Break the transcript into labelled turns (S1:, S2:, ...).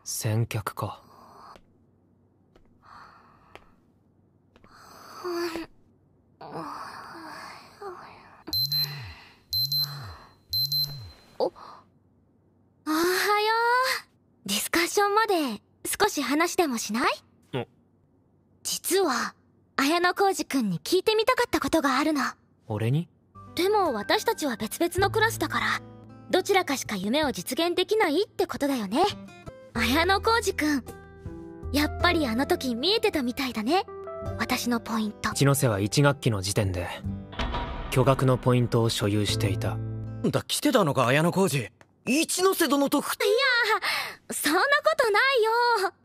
S1: 先客か。
S2: おはよう。ディスカッションまで少し話でもしない？実は綾小路くんに聞いてみたかったことがあるの。
S1: 俺に？
S2: でも私たちは別々のクラスだからどちらかしか夢を実現できないってことだよね。綾小路くん、やっぱりあの時見えてたみたいだね、私のポイント。
S1: 千ノ瀬は1学期の時点で巨額のポイントを所有していた。
S3: だ、来てたのか綾小路。一ノ瀬殿と。
S2: いや、そんなことないよ。